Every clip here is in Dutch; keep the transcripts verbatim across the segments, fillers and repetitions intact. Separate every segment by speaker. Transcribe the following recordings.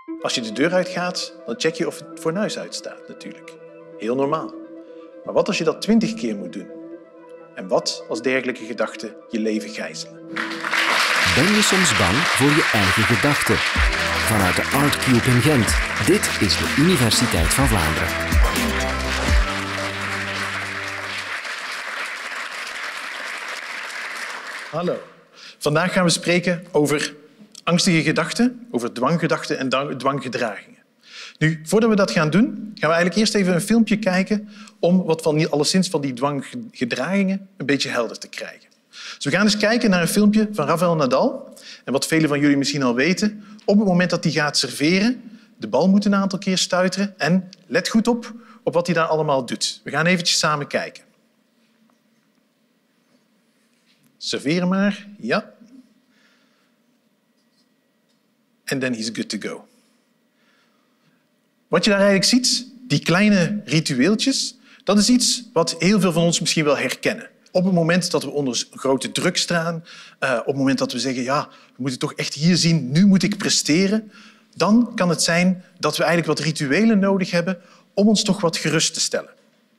Speaker 1: Als je de deur uitgaat, dan check je of het fornuis uitstaat natuurlijk. Heel normaal. Maar wat als je dat twintig keer moet doen? En wat als dergelijke gedachten je leven gijzelen?
Speaker 2: Ben je soms bang voor je eigen gedachten? Vanuit de ArtCube in Gent. Dit is de Universiteit van Vlaanderen.
Speaker 1: Hallo. Vandaag gaan we spreken over angstige gedachten, over dwanggedachten en dwanggedragingen. Nu, voordat we dat gaan doen, gaan we eigenlijk eerst even een filmpje kijken om wat van, alleszins van die dwanggedragingen een beetje helder te krijgen. Dus we gaan eens kijken naar een filmpje van Rafael Nadal. En wat velen van jullie misschien al weten, op het moment dat hij gaat serveren, de bal moet een aantal keer stuiteren en let goed op op wat hij daar allemaal doet. We gaan eventjes samen kijken. Serveren maar, ja. En then he's good to go. Wat je daar eigenlijk ziet, die kleine ritueeltjes, dat is iets wat heel veel van ons misschien wel herkennen. Op het moment dat we onder grote druk staan, uh, op het moment dat we zeggen, ja, we moeten toch echt hier zien, nu moet ik presteren, dan kan het zijn dat we eigenlijk wat rituelen nodig hebben om ons toch wat gerust te stellen.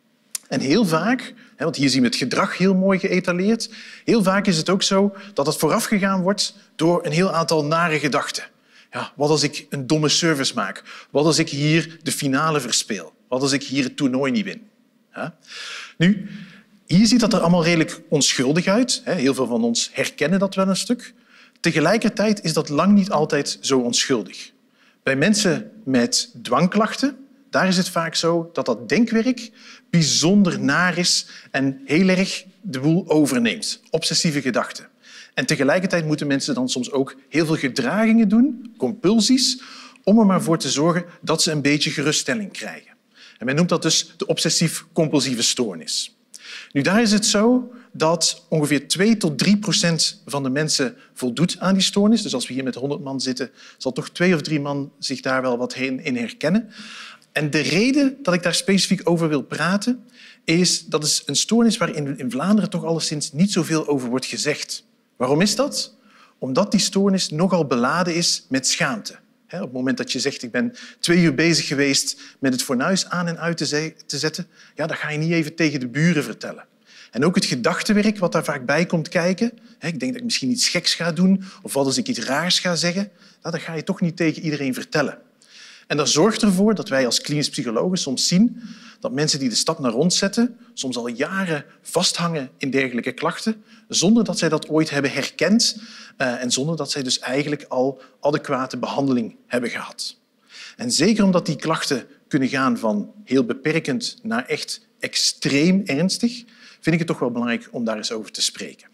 Speaker 1: En heel vaak, want hier zien we het gedrag heel mooi geëtaleerd, heel vaak is het ook zo dat het voorafgegaan wordt door een heel aantal nare gedachten. Ja, wat als ik een domme service maak? Wat als ik hier de finale verspeel? Wat als ik hier het toernooi niet win? Ja? Nu, hier ziet dat er allemaal redelijk onschuldig uit. Heel veel van ons herkennen dat wel een stuk. Tegelijkertijd is dat lang niet altijd zo onschuldig. Bij mensen met dwangklachten, daar is het vaak zo dat dat denkwerk bijzonder naar is en heel erg de boel overneemt. Obsessieve gedachten. En tegelijkertijd moeten mensen dan soms ook heel veel gedragingen doen, compulsies, om er maar voor te zorgen dat ze een beetje geruststelling krijgen. En men noemt dat dus de obsessief-compulsieve stoornis. Nu, daar is het zo dat ongeveer twee tot drie procent van de mensen voldoet aan die stoornis. Dus als we hier met honderd man zitten, zal toch twee of drie man zich daar wel wat in herkennen. En de reden dat ik daar specifiek over wil praten, is dat het een stoornis waar in Vlaanderen toch alleszins niet zoveel over wordt gezegd. Waarom is dat? Omdat die stoornis nogal beladen is met schaamte. Op het moment dat je zegt, ik ben twee uur bezig geweest met het fornuis aan en uit te zetten, ja, dat ga je niet even tegen de buren vertellen. En ook het gedachtenwerk wat daar vaak bij komt kijken, ik denk dat ik misschien iets geks ga doen of wat als ik iets raars ga zeggen, dat ga je toch niet tegen iedereen vertellen. En dat zorgt ervoor dat wij als klinisch psychologen soms zien dat mensen die de stap naar rond zetten soms al jaren vasthangen in dergelijke klachten, zonder dat zij dat ooit hebben herkend uh, en zonder dat zij dus eigenlijk al adequate behandeling hebben gehad. En zeker omdat die klachten kunnen gaan van heel beperkend naar echt extreem ernstig, vind ik het toch wel belangrijk om daar eens over te spreken.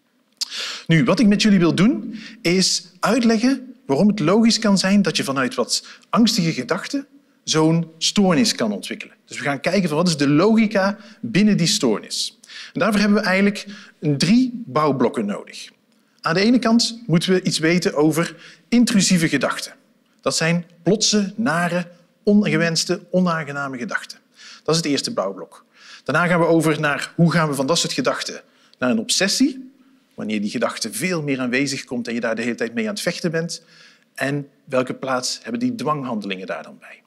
Speaker 1: Nu, wat ik met jullie wil doen, is uitleggen waarom het logisch kan zijn dat je vanuit wat angstige gedachten zo'n stoornis kan ontwikkelen. Dus we gaan kijken van wat is de logica binnen die stoornis. En daarvoor hebben we eigenlijk drie bouwblokken nodig. Aan de ene kant moeten we iets weten over intrusieve gedachten. Dat zijn plotse, nare, ongewenste, onaangename gedachten. Dat is het eerste bouwblok. Daarna gaan we over naar hoe gaan we van dat soort gedachten naar een obsessie, wanneer die gedachte veel meer aanwezig komt en je daar de hele tijd mee aan het vechten bent. En welke plaats hebben die dwanghandelingen daar dan bij?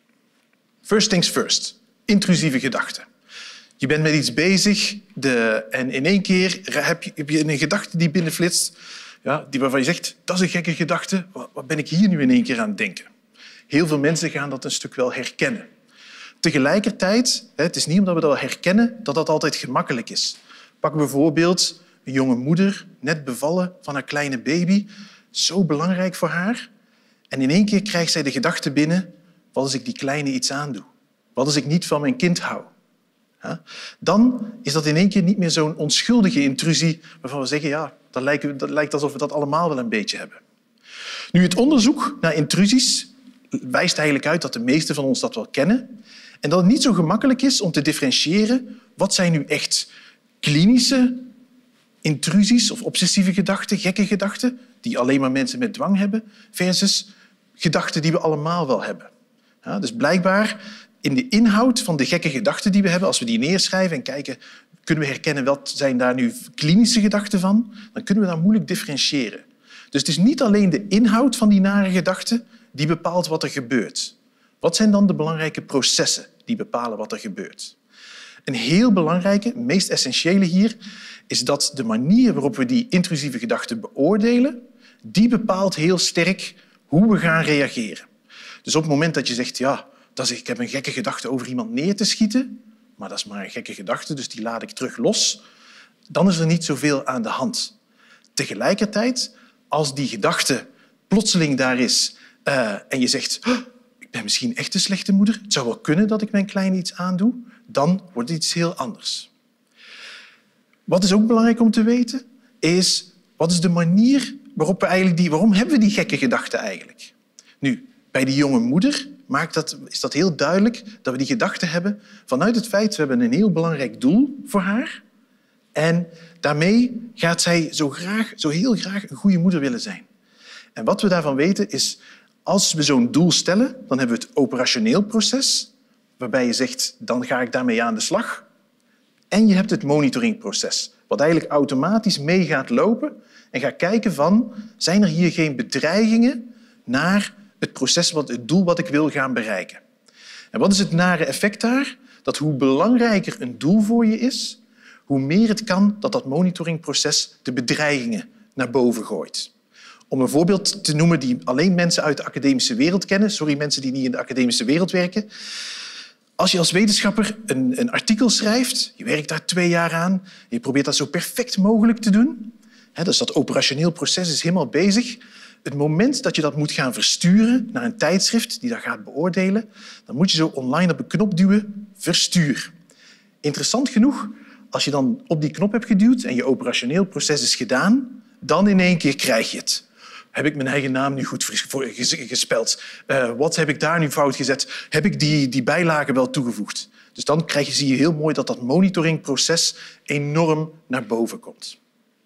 Speaker 1: First things first. Intrusieve gedachten. Je bent met iets bezig de, en in één keer heb je, heb je een gedachte die binnenflitst, ja, die waarvan je zegt, dat is een gekke gedachte, wat, wat ben ik hier nu in één keer aan het denken? Heel veel mensen gaan dat een stuk wel herkennen. Tegelijkertijd, het is niet omdat we dat herkennen dat dat altijd gemakkelijk is. Pak bijvoorbeeld een jonge moeder, net bevallen van haar kleine baby, zo belangrijk voor haar. En in één keer krijgt zij de gedachte binnen, wat als ik die kleine iets aandoe? Wat als ik niet van mijn kind hou? Dan is dat in één keer niet meer zo'n onschuldige intrusie waarvan we zeggen, ja, dat lijkt, dat lijkt alsof we dat allemaal wel een beetje hebben. Nu, het onderzoek naar intrusies wijst eigenlijk uit dat de meesten van ons dat wel kennen en dat het niet zo gemakkelijk is om te differentiëren wat zijn nu echt klinische intrusies of obsessieve gedachten, gekke gedachten, die alleen maar mensen met dwang hebben, versus gedachten die we allemaal wel hebben. Ja, dus blijkbaar in de inhoud van de gekke gedachten die we hebben, als we die neerschrijven en kijken, kunnen we herkennen wat zijn daar nu klinische gedachten van, dan kunnen we dat moeilijk differentiëren. Dus het is niet alleen de inhoud van die nare gedachten die bepaalt wat er gebeurt. Wat zijn dan de belangrijke processen die bepalen wat er gebeurt? Een heel belangrijke, meest essentiële hier, is dat de manier waarop we die intrusieve gedachten beoordelen, die bepaalt heel sterk hoe we gaan reageren. Dus op het moment dat je zegt, ja, dat is, ik heb een gekke gedachte over iemand neer te schieten, maar dat is maar een gekke gedachte, dus die laat ik terug los, dan is er niet zoveel aan de hand. Tegelijkertijd, als die gedachte plotseling daar is uh, en je zegt, oh, ik ben misschien echt een slechte moeder, het zou wel kunnen dat ik mijn kleine iets aandoe, dan wordt het iets heel anders. Wat is ook belangrijk om te weten, is wat is de manier waarop we eigenlijk die, waarom hebben we die gekke gedachten eigenlijk? Nu, bij die jonge moeder maakt dat, is dat heel duidelijk dat we die gedachten hebben vanuit het feit, we hebben een heel belangrijk doel voor haar en daarmee gaat zij zo, graag, zo heel graag een goede moeder willen zijn. En wat we daarvan weten is, als we zo'n doel stellen, dan hebben we het operationeel proces, waarbij je zegt, dan ga ik daarmee aan de slag. En je hebt het monitoringproces, wat eigenlijk automatisch mee gaat lopen en gaat kijken van, zijn er hier geen bedreigingen naar het proces, wat, het doel wat ik wil gaan bereiken. En wat is het nare effect daar? Dat hoe belangrijker een doel voor je is, hoe meer het kan dat dat monitoringproces de bedreigingen naar boven gooit. Om een voorbeeld te noemen die alleen mensen uit de academische wereld kennen, sorry mensen die niet in de academische wereld werken. Als je als wetenschapper een, een artikel schrijft, je werkt daar twee jaar aan, je probeert dat zo perfect mogelijk te doen, hè, dus dat operationeel proces is helemaal bezig. Het moment dat je dat moet gaan versturen naar een tijdschrift die dat gaat beoordelen, dan moet je zo online op een knop duwen, verstuur. Interessant genoeg, als je dan op die knop hebt geduwd en je operationeel proces is gedaan, dan in één keer krijg je het. Heb ik mijn eigen naam nu goed gespeld? Uh, wat heb ik daar nu fout gezet? Heb ik die, die bijlagen wel toegevoegd? Dus dan krijg je, zie je heel mooi dat dat monitoringproces enorm naar boven komt.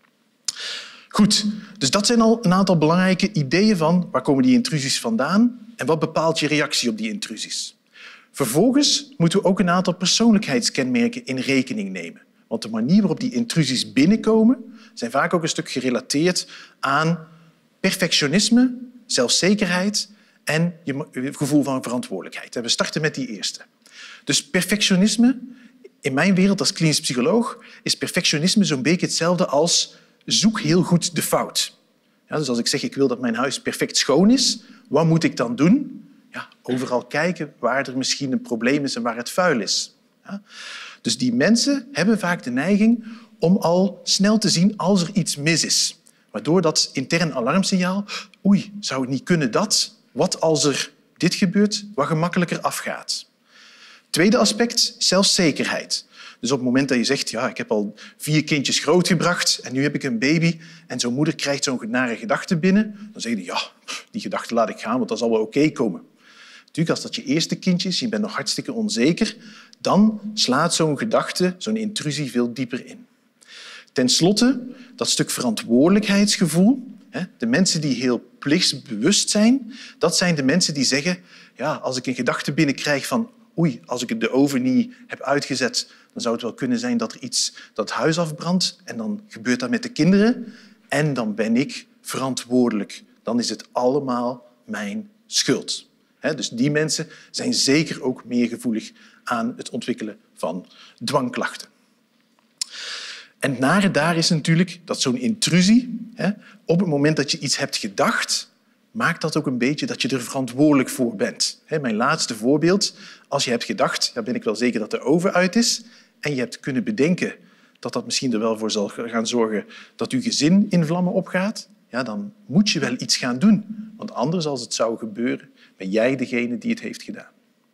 Speaker 1: Goed, dus dat zijn al een aantal belangrijke ideeën van waar komen die intrusies vandaan en wat bepaalt je reactie op die intrusies. Vervolgens moeten we ook een aantal persoonlijkheidskenmerken in rekening nemen. Want de manier waarop die intrusies binnenkomen zijn vaak ook een stuk gerelateerd aan perfectionisme, zelfzekerheid en je gevoel van verantwoordelijkheid. We starten met die eerste. Dus perfectionisme, in mijn wereld als klinisch psycholoog, is perfectionisme zo'n beetje hetzelfde als zoek heel goed de fout. Ja, dus als ik zeg ik wil dat mijn huis perfect schoon is, wat moet ik dan doen? Ja, overal kijken waar er misschien een probleem is en waar het vuil is. Ja? Dus die mensen hebben vaak de neiging om al snel te zien als er iets mis is. Waardoor dat intern alarmsignaal, oei, zou het niet kunnen dat? Wat als er dit gebeurt, wat gemakkelijker afgaat? Tweede aspect, zelfzekerheid. Dus op het moment dat je zegt, ja, ik heb al vier kindjes grootgebracht en nu heb ik een baby en zo'n moeder krijgt zo'n nare gedachte binnen, dan zeg je, ja, die gedachte laat ik gaan, want dat zal wel oké komen. Natuurlijk, als dat je eerste kindje is, je bent nog hartstikke onzeker, dan slaat zo'n gedachte, zo'n intrusie veel dieper in. Ten slotte, dat stuk verantwoordelijkheidsgevoel. De mensen die heel plichtsbewust zijn, dat zijn de mensen die zeggen, ja, als ik een gedachte binnenkrijg van oei, als ik de oven niet heb uitgezet, dan zou het wel kunnen zijn dat er iets dat het huis afbrandt en dan gebeurt dat met de kinderen en dan ben ik verantwoordelijk. Dan is het allemaal mijn schuld. Dus die mensen zijn zeker ook meer gevoelig aan het ontwikkelen van dwangklachten. En het nare daar is natuurlijk dat zo'n intrusie, op het moment dat je iets hebt gedacht, maakt dat ook een beetje dat je er verantwoordelijk voor bent. Mijn laatste voorbeeld, als je hebt gedacht, dan ben ik wel zeker dat de oven uit is, en je hebt kunnen bedenken dat dat misschien er wel voor zal gaan zorgen dat je gezin in vlammen opgaat, ja, dan moet je wel iets gaan doen. Want anders, als het zou gebeuren, ben jij degene die het heeft gedaan.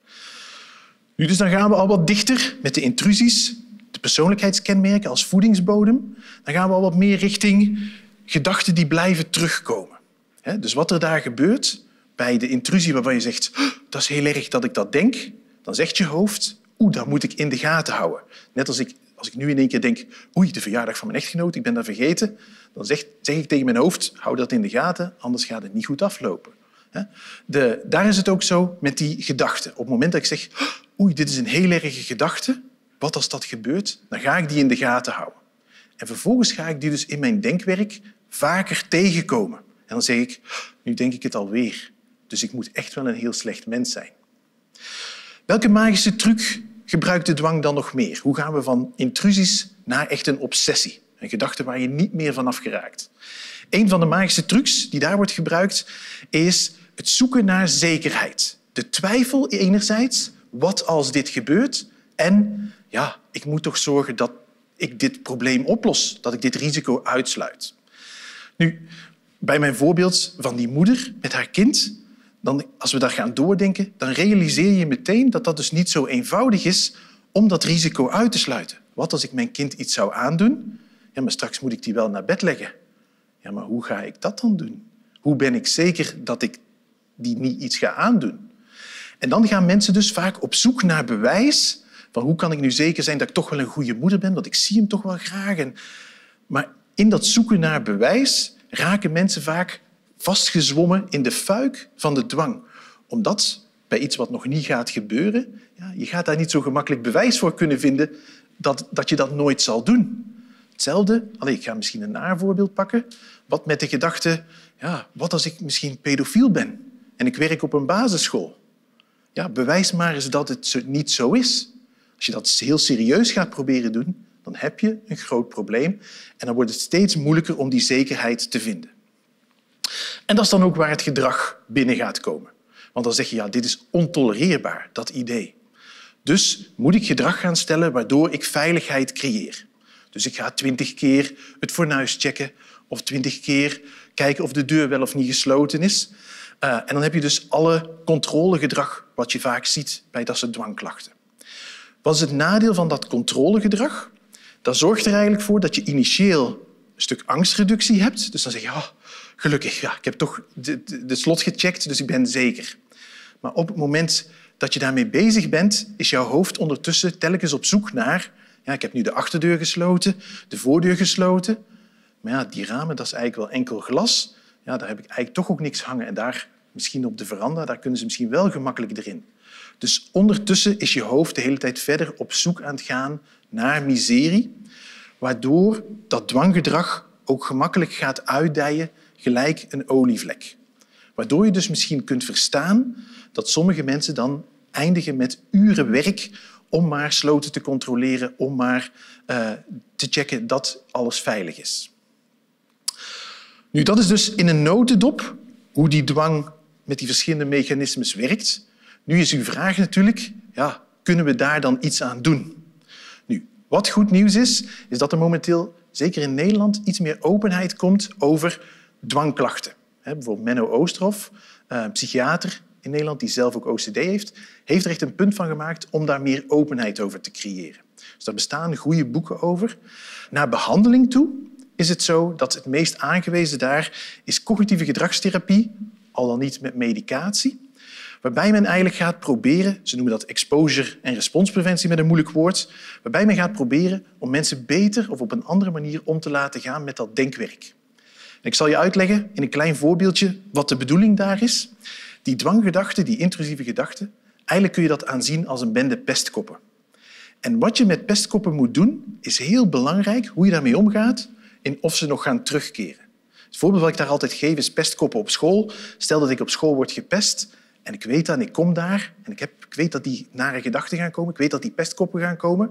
Speaker 1: Nu, dus dan gaan we al wat dichter met de intrusies, de persoonlijkheidskenmerken als voedingsbodem. Dan gaan we al wat meer richting gedachten die blijven terugkomen. Dus wat er daar gebeurt bij de intrusie waarvan je zegt, dat is heel erg dat ik dat denk, dan zegt je hoofd, oeh, dat moet ik in de gaten houden. Net als ik, als ik nu in één keer denk, oei, de verjaardag van mijn echtgenoot, ik ben dat vergeten, dan zeg, zeg ik tegen mijn hoofd, hou dat in de gaten, anders gaat het niet goed aflopen. De, daar is het ook zo met die gedachten. Op het moment dat ik zeg, oei, dit is een heel erge gedachte, wat als dat gebeurt, dan ga ik die in de gaten houden. En vervolgens ga ik die dus in mijn denkwerk vaker tegenkomen. En dan zeg ik, nu denk ik het alweer. Dus ik moet echt wel een heel slecht mens zijn. Welke magische truc gebruikt de dwang dan nog meer? Hoe gaan we van intrusies naar echt een obsessie? Een gedachte waar je niet meer vanaf geraakt. Een van de magische trucs die daar wordt gebruikt is het zoeken naar zekerheid. De twijfel enerzijds, wat als dit gebeurt? En ja, ik moet toch zorgen dat ik dit probleem oplos, dat ik dit risico uitsluit. Nu, bij mijn voorbeeld van die moeder met haar kind, dan, als we daar gaan doordenken, dan realiseer je meteen dat dat dus niet zo eenvoudig is om dat risico uit te sluiten. Wat als ik mijn kind iets zou aandoen? Ja, maar straks moet ik die wel naar bed leggen. Ja, maar hoe ga ik dat dan doen? Hoe ben ik zeker dat ik die niet iets ga aandoen? En dan gaan mensen dus vaak op zoek naar bewijs van hoe kan ik nu zeker zijn dat ik toch wel een goede moeder ben, want ik zie hem toch wel graag. En... Maar in dat zoeken naar bewijs raken mensen vaak vastgezwommen in de fuik van de dwang. Omdat bij iets wat nog niet gaat gebeuren, ja, je gaat daar niet zo gemakkelijk bewijs voor kunnen vinden dat, dat je dat nooit zal doen. Hetzelfde, allez, ik ga misschien een naar voorbeeld pakken, wat met de gedachte, ja, wat als ik misschien pedofiel ben en ik werk op een basisschool? Ja, bewijs maar eens dat het niet zo is. Als je dat heel serieus gaat proberen doen, dan heb je een groot probleem en dan wordt het steeds moeilijker om die zekerheid te vinden. En dat is dan ook waar het gedrag binnen gaat komen. Want dan zeg je, ja, dit is ontolereerbaar, dat idee. Dus moet ik gedrag gaan stellen waardoor ik veiligheid creëer. Dus ik ga twintig keer het fornuis checken of twintig keer kijken of de deur wel of niet gesloten is. Uh, en dan heb je dus alle controlegedrag wat je vaak ziet bij dat soort dwangklachten. Wat is het nadeel van dat controlegedrag? Dat zorgt er eigenlijk voor dat je initieel een stuk angstreductie hebt. Dus dan zeg je, oh, gelukkig, ja, ik heb toch de, de, de slot gecheckt, dus ik ben zeker. Maar op het moment dat je daarmee bezig bent, is jouw hoofd ondertussen telkens op zoek naar... Ja, ik heb nu de achterdeur gesloten, de voordeur gesloten. Maar ja, die ramen, dat is eigenlijk wel enkel glas. Ja, daar heb ik eigenlijk toch ook niks hangen. En daar, misschien op de veranda, daar kunnen ze misschien wel gemakkelijk erin. Dus ondertussen is je hoofd de hele tijd verder op zoek aan het gaan naar miserie, waardoor dat dwanggedrag ook gemakkelijk gaat uitdijen gelijk een olievlek. Waardoor je dus misschien kunt verstaan dat sommige mensen dan eindigen met uren werk om maar sloten te controleren, om maar uh, te checken dat alles veilig is. Nu, dat is dus in een notendop hoe die dwang met die verschillende mechanismes werkt. Nu is uw vraag natuurlijk, ja, kunnen we daar dan iets aan doen? Nu, wat goed nieuws is, is dat er momenteel, zeker in Nederland, iets meer openheid komt over dwangklachten. Bijvoorbeeld Menno Oosterhoff, een psychiater in Nederland die zelf ook O C D heeft, heeft er echt een punt van gemaakt om daar meer openheid over te creëren. Dus daar bestaan goede boeken over. Naar behandeling toe is het zo dat het meest aangewezen daar is cognitieve gedragstherapie, al dan niet met medicatie, waarbij men eigenlijk gaat proberen, ze noemen dat exposure- en responspreventie met een moeilijk woord, waarbij men gaat proberen om mensen beter of op een andere manier om te laten gaan met dat denkwerk. En ik zal je uitleggen in een klein voorbeeldje wat de bedoeling daar is. Die dwanggedachten, die intrusieve gedachten, eigenlijk kun je dat aanzien als een bende pestkoppen. En wat je met pestkoppen moet doen, is heel belangrijk hoe je daarmee omgaat en of ze nog gaan terugkeren. Het voorbeeld dat ik daar altijd geef is pestkoppen op school. Stel dat ik op school word gepest en ik weet dat en ik kom daar en ik, heb, ik weet dat die nare gedachten gaan komen, ik weet dat die pestkoppen gaan komen.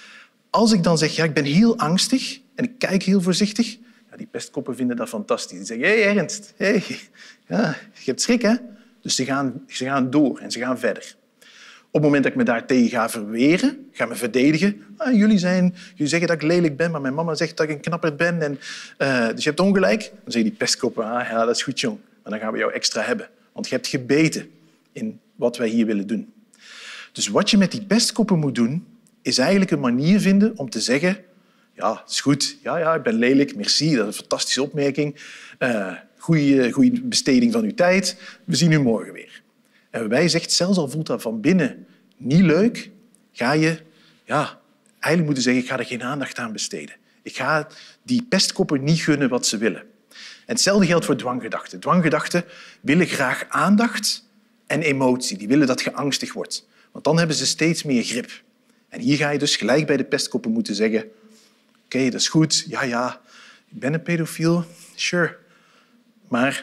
Speaker 1: Als ik dan zeg, ja, ik ben heel angstig en ik kijk heel voorzichtig, ja, die pestkoppen vinden dat fantastisch. Die zeggen, hé hey, Ernst, hey, ja, je hebt schrik, hè? Dus ze gaan, ze gaan door en ze gaan verder. Op het moment dat ik me daartegen ga verweren, ga me verdedigen, ah, jullie, zijn, jullie zeggen dat ik lelijk ben, maar mijn mama zegt dat ik een knapperd ben, en, uh, dus je hebt ongelijk. Dan zeggen die pestkoppen, ah, ja, dat is goed, jong. Maar dan gaan we jou extra hebben. Want je hebt gebeten in wat wij hier willen doen. Dus wat je met die pestkoppen moet doen, is eigenlijk een manier vinden om te zeggen, ja, is goed, ja, ja, ik ben lelijk, merci, dat is een fantastische opmerking. Uh, Goede besteding van uw tijd. We zien u morgen weer. En wij zegt, zelfs al voelt dat van binnen niet leuk, ga je ja, eigenlijk moeten zeggen, ik ga er geen aandacht aan besteden. Ik ga die pestkoppen niet gunnen wat ze willen. En hetzelfde geldt voor dwanggedachten. Dwanggedachten willen graag aandacht en emotie. Die willen dat je angstig wordt. Want dan hebben ze steeds meer grip. En hier ga je dus gelijk bij de pestkoppen moeten zeggen, oké, okay, dat is goed, ja, ja, ik ben een pedofiel, sure. Maar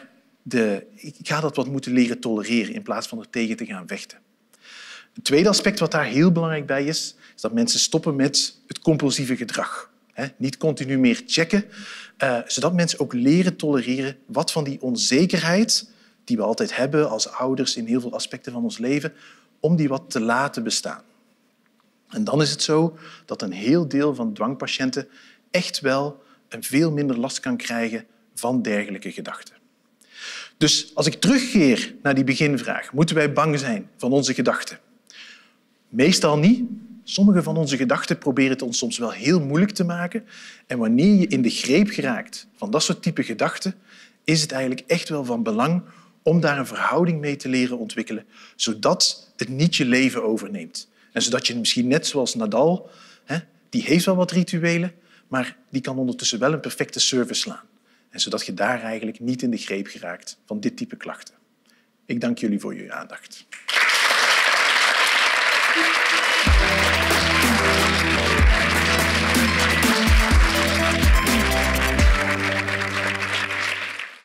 Speaker 1: de, ik ga dat wat moeten leren tolereren in plaats van er tegen te gaan vechten. Het tweede aspect wat daar heel belangrijk bij is, is dat mensen stoppen met het compulsieve gedrag. He, niet continu meer checken, uh, zodat mensen ook leren tolereren wat van die onzekerheid die we altijd hebben als ouders in heel veel aspecten van ons leven, om die wat te laten bestaan. En dan is het zo dat een heel deel van dwangpatiënten echt wel een veel minder last kan krijgen van dergelijke gedachten. Dus als ik terugkeer naar die beginvraag, moeten wij bang zijn van onze gedachten? Meestal niet. Sommige van onze gedachten proberen het ons soms wel heel moeilijk te maken. En wanneer je in de greep geraakt van dat soort type gedachten, is het eigenlijk echt wel van belang om daar een verhouding mee te leren ontwikkelen, zodat het niet je leven overneemt. En zodat je misschien net zoals Nadal, hè, die heeft wel wat rituelen, maar die kan ondertussen wel een perfecte service slaan. En zodat je daar eigenlijk niet in de greep geraakt van dit type klachten. Ik dank jullie voor jullie aandacht.